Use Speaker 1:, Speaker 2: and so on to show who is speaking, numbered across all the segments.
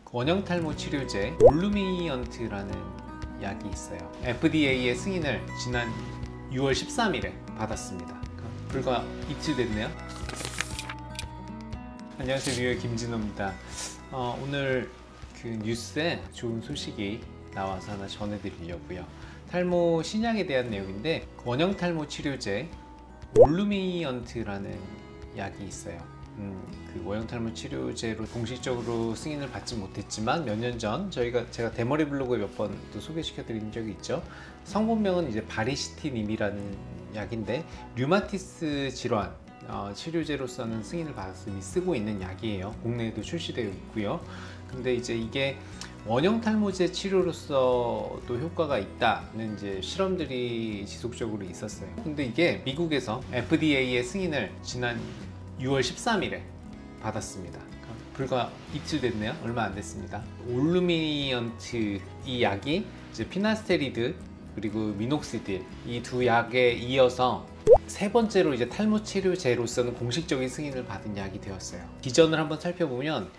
Speaker 1: 원형 탈모 치료제 olumiant라는 약이 있어요. FDA의 승인을 지난 6월 13일에 받았습니다. 불과 이틀 됐네요. 안녕하세요, 뉴욕 김진호입니다. 오늘 그 뉴스에 좋은 소식이 나와서 하나 전해드리려고요. 탈모 신약에 대한 내용인데, 원형 탈모 치료제 olumiant라는 약이 있어요. 그 원형 탈모 치료제로 공식적으로 승인을 받지 못했지만 몇 년 전 제가 대머리 블로그에 몇 번 또 소개시켜 드린 적이 있죠. 성분명은 이제 바리시티님이라는 약인데, 류마티스 질환 치료제로서는 승인을 받아서 이미 쓰고 있는 약이에요. 국내에도 출시되어 있고요. 근데 이제 이게 원형 탈모제 치료로서도 효과가 있다는 이제 실험들이 지속적으로 있었어요. 근데 이게 미국에서 FDA의 승인을 지난 6월 13일에 받았습니다. 불과 이틀 됐네요. 얼마 안 됐습니다. olumiant 이 약이 이제 피나스테리드 그리고 미녹시딜 이 두 약에 이어서 세 번째로 이제 탈모 치료제로서는 공식적인 승인을 받은 약이 되었어요. 기전을 한번 살펴보면,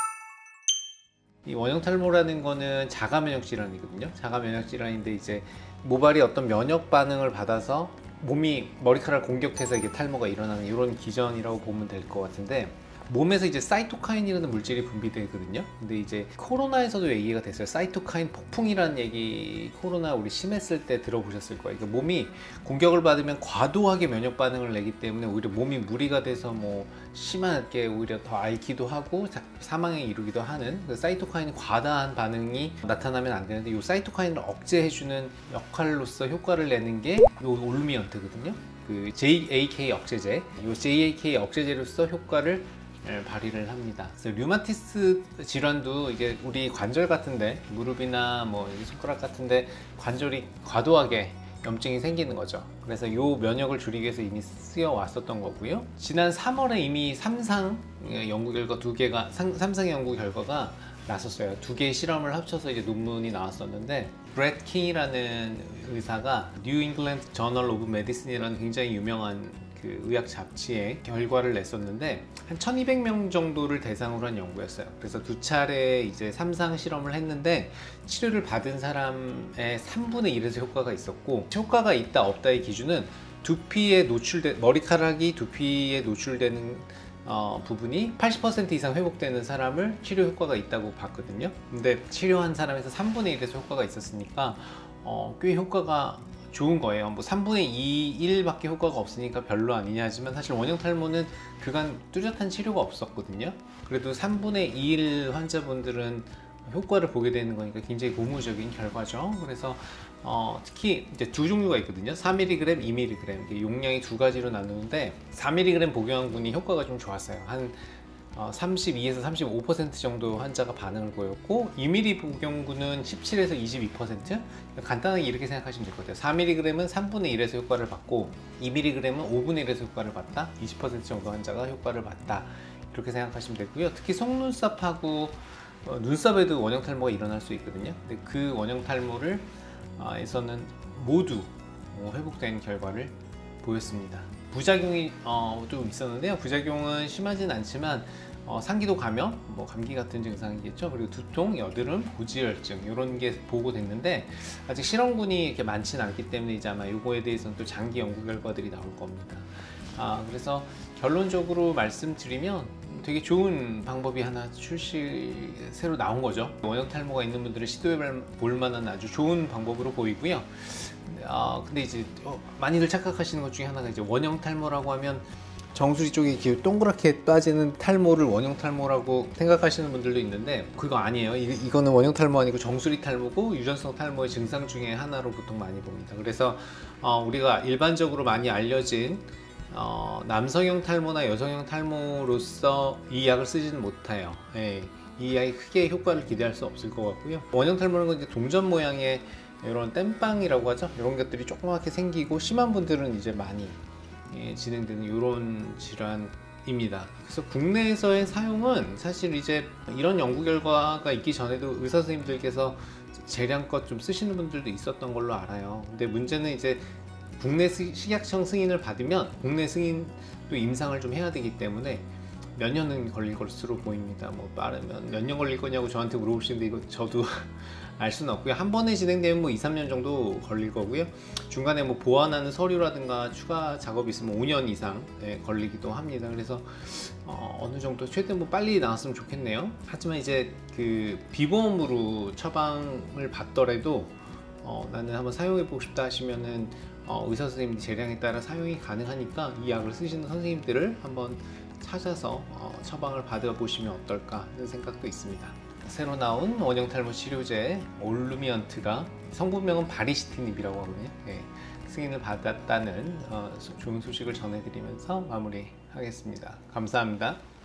Speaker 1: 이 원형 탈모라는 거는 자가 면역 질환이거든요. 자가 면역 질환인데 이제 모발이 어떤 면역 반응을 받아서 몸이 머리카락을 공격해서 이게 탈모가 일어나는 이런 기전이라고 보면 될 것 같은데, 몸에서 이제 사이토카인이라는 물질이 분비되거든요. 근데 이제 코로나에서도 얘기가 됐어요. 사이토카인 폭풍이라는 얘기, 코로나 우리 심했을 때 들어보셨을 거예요. 그러니까 몸이 공격을 받으면 과도하게 면역 반응을 내기 때문에 오히려 몸이 무리가 돼서 뭐 심하게 오히려 더 앓기도 하고 사망에 이르기도 하는, 그 사이토카인이 과다한 반응이 나타나면 안 되는데, 이 사이토카인을 억제해주는 역할로서 효과를 내는 게 이 olumiant거든요. 그 JAK 억제제, 이 JAK 억제제로서 효과를 발휘를 합니다. 그래서 류마티스 질환도 이게 우리 관절 같은데, 무릎이나 뭐 손가락 같은데 관절이 과도하게 염증이 생기는 거죠. 그래서 이 면역을 줄이기 위해서 이미 쓰여 왔었던 거고요. 지난 3월에 이미 3상 연구 결과 2개가 3상의 연구 결과가 나섰어요. 2개의 실험을 합쳐서 이제 논문이 나왔었는데, 브렛 킹이라는 의사가 뉴 잉글랜드 저널 오브 메디슨이라는 굉장히 유명한 그 의학 잡지에 결과를 냈었는데, 한 1200명 정도를 대상으로 한 연구였어요. 그래서 2차례 이제 3상 실험을 했는데, 치료를 받은 사람의 3분의 1에서 효과가 있었고, 효과가 있다 없다의 기준은 머리카락이 두피에 노출되는 부분이 80% 이상 회복되는 사람을 치료 효과가 있다고 봤거든요. 근데 치료한 사람에서 3분의 1에서 효과가 있었으니까 꽤 효과가 좋은 거예요. 뭐 3분의 2, 1밖에 효과가 없으니까 별로 아니냐 하지만, 사실 원형 탈모는 그간 뚜렷한 치료가 없었거든요. 그래도 3분의 2일 환자분들은 효과를 보게 되는 거니까 굉장히 고무적인 결과죠. 그래서 특히 이제 두 종류가 있거든요. 4mg, 2mg. 용량이 두 가지로 나누는데, 4mg 복용한 분이 효과가 좀 좋았어요. 한 32에서 35% 정도 환자가 반응을 보였고, 2mg 복용군은 17에서 22%. 간단하게 이렇게 생각하시면 될 것 같아요. 4mg은 3분의 1에서 효과를 받고, 2mg은 5분의 1에서 효과를 받다. 20% 정도 환자가 효과를 받다. 이렇게 생각하시면 되고요. 특히 속눈썹하고 눈썹에도 원형 탈모가 일어날 수 있거든요. 근데 그 원형 탈모를 에서는 모두 회복된 결과를 보였습니다. 부작용이 좀 있었는데요. 부작용은 심하진 않지만 상기도 감염, 뭐 감기 같은 증상이겠죠. 그리고 두통, 여드름, 고지혈증 이런 게 보고됐는데, 아직 실험군이 이렇게 많지는 않기 때문에 이제 아마 이거에 대해서는 또 장기 연구 결과들이 나올 겁니다. 그래서 결론적으로 말씀드리면 되게 좋은 방법이 하나 새로 나온 거죠. 원형 탈모가 있는 분들은 시도해 볼 만한 아주 좋은 방법으로 보이고요. 근데 이제 많이들 착각하시는 것 중에 하나가, 이제 원형 탈모라고 하면 정수리 쪽에 이렇게 동그랗게 빠지는 탈모를 원형 탈모라고 생각하시는 분들도 있는데, 그거 아니에요. 이거는 원형 탈모 아니고 정수리 탈모고, 유전성 탈모의 증상 중에 하나로 보통 많이 봅니다. 그래서 우리가 일반적으로 많이 알려진 남성형 탈모나 여성형 탈모로서 이 약을 쓰지는 못해요. 이 약이 크게 효과를 기대할 수 없을 것 같고요. 원형 탈모는 건 이제 동전 모양의 이런 땜빵이라고 하죠. 이런 것들이 조그맣게 생기고, 심한 분들은 이제 많이 진행되는 이런 질환입니다. 그래서 국내에서의 사용은 사실 이제 이런 연구 결과가 있기 전에도 의사 선생님들께서 재량껏 좀 쓰시는 분들도 있었던 걸로 알아요. 근데 문제는 이제 국내 식약청 승인을 받으면 국내 승인도 임상을 좀 해야 되기 때문에 몇 년은 걸릴 것으로 보입니다. 뭐 빠르면 몇 년 걸릴 거냐고 저한테 물어보시는데 이거 저도 알 수는 없고요. 한 번에 진행되면 뭐 2, 3년 정도 걸릴 거고요. 중간에 뭐 보완하는 서류라든가 추가 작업이 있으면 5년 이상 걸리기도 합니다. 그래서 어느 정도 최대한 뭐 빨리 나왔으면 좋겠네요. 하지만 이제 그 비보험으로 처방을 받더라도 나는 한번 사용해보고 싶다 하시면은 의사 선생님 재량에 따라 사용이 가능하니까 이 약을 쓰시는 선생님들을 한번 찾아서 처방을 받아보시면 어떨까 하는 생각도 있습니다. 새로 나온 원형 탈모 치료제 올루미언트가 성분명은 바리시티닙이라고 하거든요. 승인을 받았다는 좋은 소식을 전해드리면서 마무리하겠습니다. 감사합니다.